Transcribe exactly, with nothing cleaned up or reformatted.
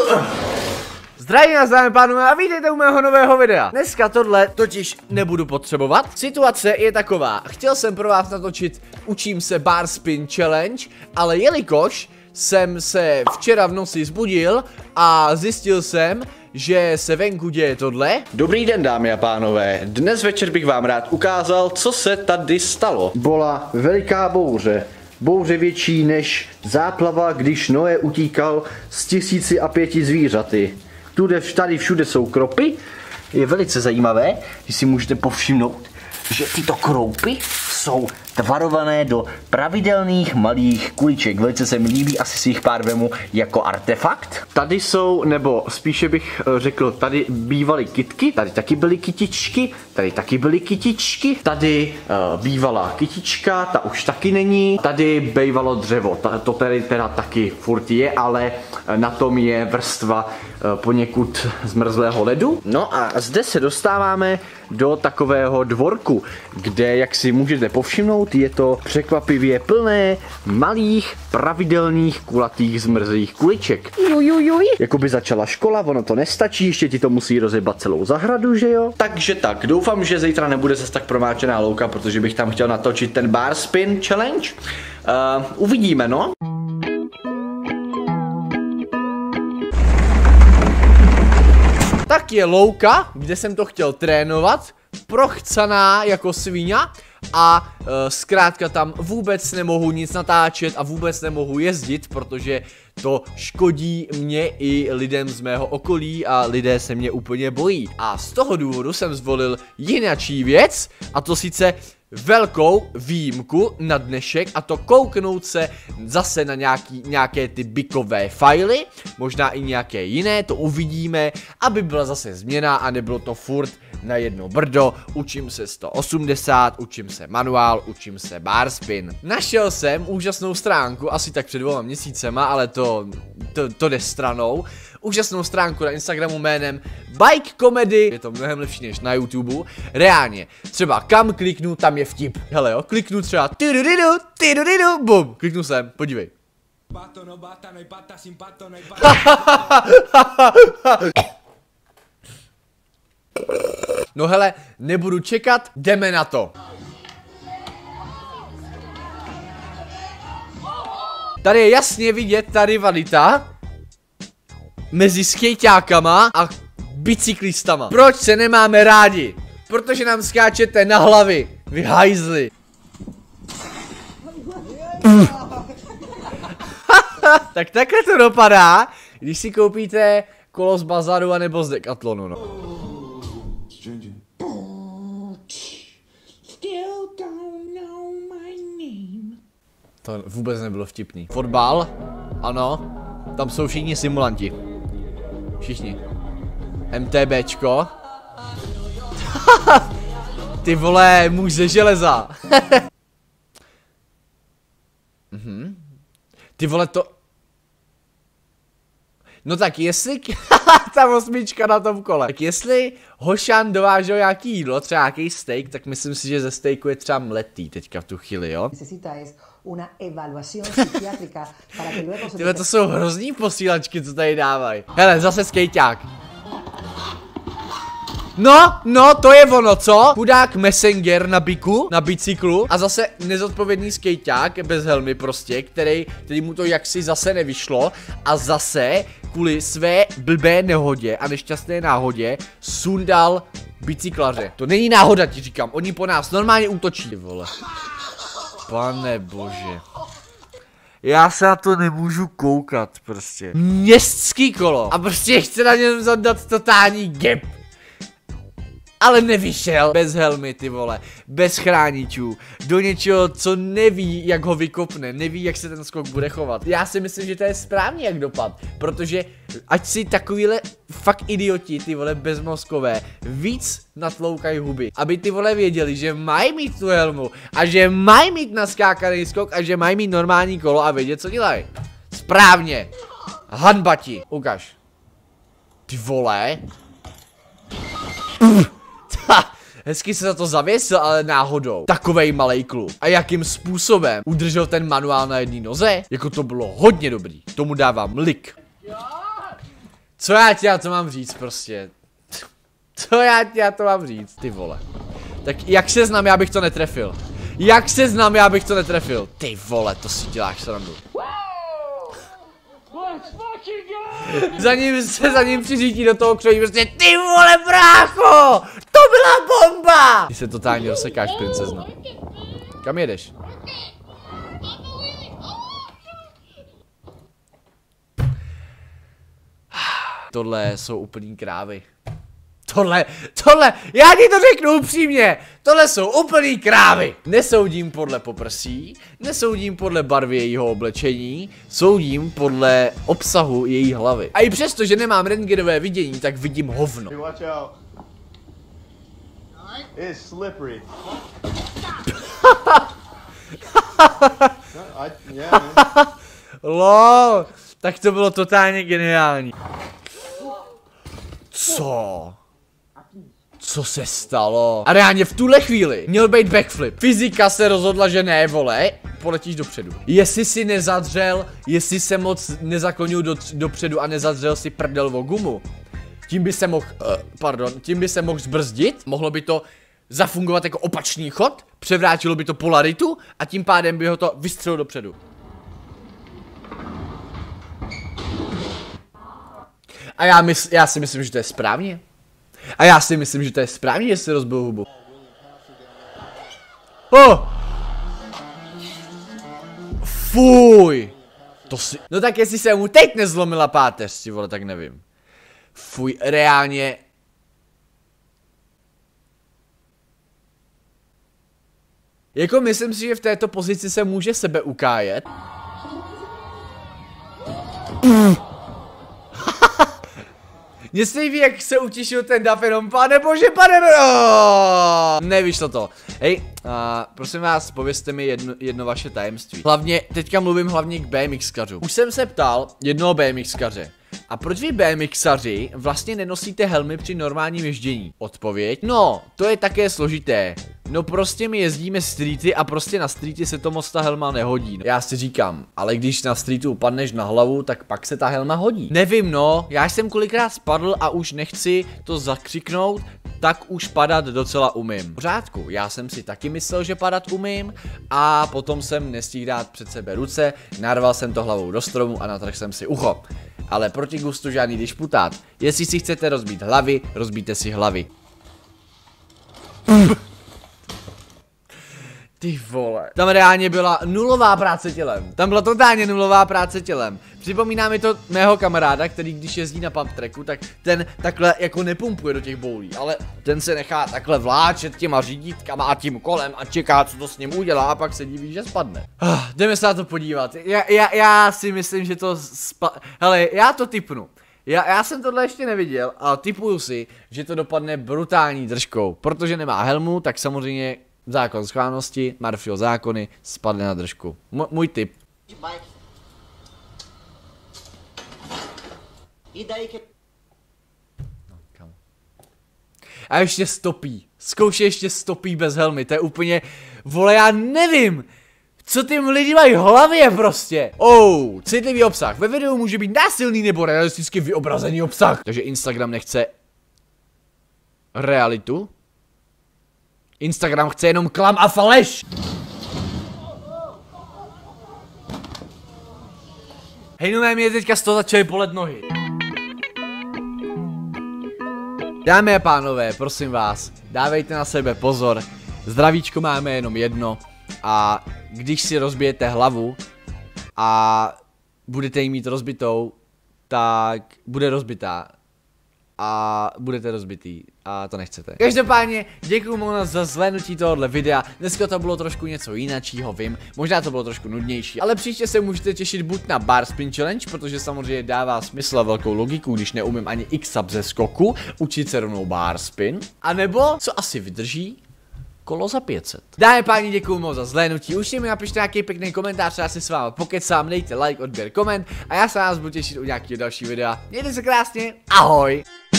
Zdravím vás, dámy a pánové, a vítejte u mého nového videa. Dneska tohle totiž nebudu potřebovat. Situace je taková, chtěl jsem pro vás natočit Učím se bar spin challenge, ale jelikož jsem se včera v noci zbudil a zjistil jsem, že se venku děje tohle. Dobrý den, dámy a pánové, dnes večer bych vám rád ukázal, co se tady stalo. Byla veliká bouře. Bouře větší než záplava, když Noé utíkal s tisíci a pěti zvířaty. Tude, tady všude jsou kropy. Je velice zajímavé, že si můžete povšimnout, že tyto kroupy jsou tvarované do pravidelných malých kuliček. Velice se mi líbí, asi si jich pár vemu jako artefakt. Tady jsou, nebo spíše bych řekl, tady bývaly kytky, tady taky byly kytičky, tady taky byly kytičky, tady uh, bývala kytička, ta už taky není, tady bývalo dřevo, ta, to tady teda taky furt je, ale na tom je vrstva uh, poněkud zmrzlého ledu. No a zde se dostáváme do takového dvorku, kde, jak si můžete povšimnout, je to překvapivě plné malých, pravidelných, kulatých, zmrzlých kuliček. Jujujuj. Jakoby začala škola, ono to nestačí, ještě ti to musí rozebat celou zahradu, že jo? Takže tak, doufám, že zítra nebude zase tak promáčená louka, protože bych tam chtěl natočit ten bar spin challenge. Uh, uvidíme, no. Tak je louka, kde jsem to chtěl trénovat, prochcaná jako svíňa a uh, zkrátka tam vůbec nemohu nic natáčet a vůbec nemohu jezdit, protože to škodí mě i lidem z mého okolí a lidé se mě úplně bojí. A z toho důvodu jsem zvolil jinačí věc, a to sice velkou výjimku na dnešek, a to kouknout se zase na nějaký, nějaké ty bikové fajly, možná i nějaké jiné, to uvidíme, aby byla zase změna a nebylo to furt na jedno brdo. Učím se sto osmdesát, učím se manuál, učím se bar spin. Našel jsem úžasnou stránku, asi tak před dvěma měsícema, ale to, to, to jde stranou. Úžasnou stránku na Instagramu jménem Bike Comedy, je to mnohem lepší než na YouTube. Reálně, třeba kam kliknu, tam je vtip. Hele jo, kliknu třeba tydudidu, tydudidu, bum, kliknu sem, podívej. No hele, nebudu čekat, jdeme na to. Tady je jasně vidět ta rivalita mezi skejťákama a bicyklistama. Proč se nemáme rádi? Protože nám skáčete na hlavy, vy hajzli. Tak takhle to dopadá, když si koupíte kolo z bazaru anebo z Decathlonu, no. To vůbec nebylo vtipný. Fotbal, ano, tam jsou všichni simulanti. Všichni. MTBčko. Ty vole, muž ze železa. mhm. Ty vole to... No tak jestli... ta osmička na tom kole. Tak jestli Hošan dovážel nějaký jídlo, třeba nějaký steak, tak myslím si, že ze steaku je třeba mletý teďka v tu chvíli, jo? Tyhle to jsou hrozný posílačky, co tady dávají. Hele, zase skejťák. No, no, to je ono, co? Chudák Messenger na biku, na bicyklu a zase nezodpovědný skejťák bez helmy prostě, který, který mu to jaksi zase nevyšlo a zase kvůli své blbé nehodě a nešťastné náhodě sundal bicyklaře. To není náhoda, ti říkám, oni po nás normálně útočí, vole. Pane bože. Já se na to nemůžu koukat prostě. Městský kolo a prostě chce na něm zadat totální gap. Ale nevyšel, bez helmy, ty vole, bez chráničů, do něčeho, co neví, jak ho vykopne, neví, jak se ten skok bude chovat. Já si myslím, že to je správně, jak dopad, protože ať si takovýhle fakt idioti, ty vole, bezmozkové, víc natloukají huby, aby ty vole věděli, že mají mít tu helmu a že mají mít naskákaný skok a že mají mít normální kolo a vědět, co dělají. Správně. Hanba ti. Ukaž. Ty vole. Ha, hezky se za to zavěsil, ale náhodou. Takovej malej kluk. A jakým způsobem udržel ten manuál na jedné noze? Jako to bylo hodně dobrý. Tomu dávám lik. Co já ti na to mám říct prostě? Co já ti na to mám říct, ty vole? Tak jak se znám, já bych to netrefil. Jak se znám, já bych to netrefil. Ty vole, to si děláš srandu. Za ním se za ním přiřítí do toho křoví prostě ty vole brácho! To byla bomba! Ty se totálně rozsekáš, princezno. Kam jedeš? Tohle jsou úplný krávy. Tohle, tohle, já ti to řeknu upřímně, tohle jsou úplný krávy. Nesoudím podle poprsí, nesoudím podle barvy jejího oblečení, soudím podle obsahu její hlavy. A i přesto, že nemám rentgenové vidění, tak vidím hovno. Hey, watch out. It's slippery. I, yeah, man. Lol, tak to bylo totálně geniální. Co? Co se stalo? A reálně v tuhle chvíli měl být backflip. Fyzika se rozhodla, že ne, vole, poletíš dopředu. Jestli si nezadřel, jestli se moc nezaklonil do, dopředu a nezadřel si prdel o gumu, tím by se mohl, uh, pardon, tím by se mohl zbrzdit, mohlo by to zafungovat jako opačný chod, převrátilo by to polaritu a tím pádem by ho to vystřelilo dopředu. A já, mysl, já si myslím, že to je správně. A já si myslím, že to je správně, že si rozbil hubu. Oh! Fuj! To si... No tak jestli se mu teď nezlomila páteř, ti vole, tak nevím. Fuj, reálně... Jako myslím si, že v této pozici se může sebe ukájet. Mně se ví, jak se utěšil ten dav, jenom pane bože, pane oh! Nevyšlo to. Hej, uh, prosím vás, povězte mi jedno, jedno vaše tajemství. Hlavně, teďka mluvím hlavně k BMXkařu. Už jsem se ptal jednoho BMXkaře. A proč vy BMXaři vlastně nenosíte helmy při normálním ježdění? Odpověď? No, to je také složité. No prostě my jezdíme streety a prostě na streety se to moc ta helma nehodí. Já si říkám, ale když na streetu upadneš na hlavu, tak pak se ta helma hodí. Nevím no, já jsem kolikrát spadl a už nechci to zakřiknout, tak už padat docela umím. V pořádku, já jsem si taky myslel, že padat umím a potom jsem nestihl dát před sebe ruce, narval jsem to hlavou do stromu a natrhl jsem si ucho. Ale proti gustu žádný disputát. Jestli si chcete rozbít hlavy, rozbíte si hlavy. Ty vole. Tam reálně byla nulová práce tělem. Tam byla totálně nulová práce tělem. Připomíná mi to mého kamaráda, který když jezdí na pump tracku, tak ten takhle jako nepumpuje do těch boulí, ale ten se nechá takhle vláčet těma řídítkama a tím kolem a čeká, co to s ním udělá a pak se diví, že spadne. Ah, jdeme se na to podívat. Já, já, já si myslím, že to spa... Hele, já to tipnu. Já, já jsem tohle ještě neviděl, ale tipuju si, že to dopadne brutální držkou. Protože nemá helmu, tak samozřejmě zákon schválnosti, Murphyho zákony, spadne na držku. M můj tip. A ještě stopí. Zkoušej ještě stopí bez helmy, to je úplně... Vole, já nevím! Co ty lidi mají v hlavě prostě? Oh, citlivý obsah. Ve videu může být násilný nebo realisticky vyobrazený obsah. Takže Instagram nechce... realitu? Instagram chce jenom klam a faleš! Hej, no mě teďka z toho začaly bolet nohy. Dámy a pánové, prosím vás, dávejte na sebe pozor. Zdravíčko máme jenom jedno. A když si rozbijete hlavu a budete jí mít rozbitou, tak bude rozbitá. A budete rozbitý a to nechcete. Každopádně děkuju moc za zhlédnutí tohohle videa. Dneska to bylo trošku něco jináčího, vím. Možná to bylo trošku nudnější, ale příště se můžete těšit buď na Bar Spin Challenge, protože samozřejmě dává smysl a velkou logiku, když neumím ani X-up ze skoku, učit se rovnou Bar Spin. A nebo, co asi vydrží, kolo za pět set. Dámy páni, děkuju moc za zhlédnutí. Už mi napište nějaký pěkný komentář, já si s vámi pokecám, dejte like, odběr, koment a já se vás budu těšit u nějakého dalšího videa. Mějte se krásně, ahoj!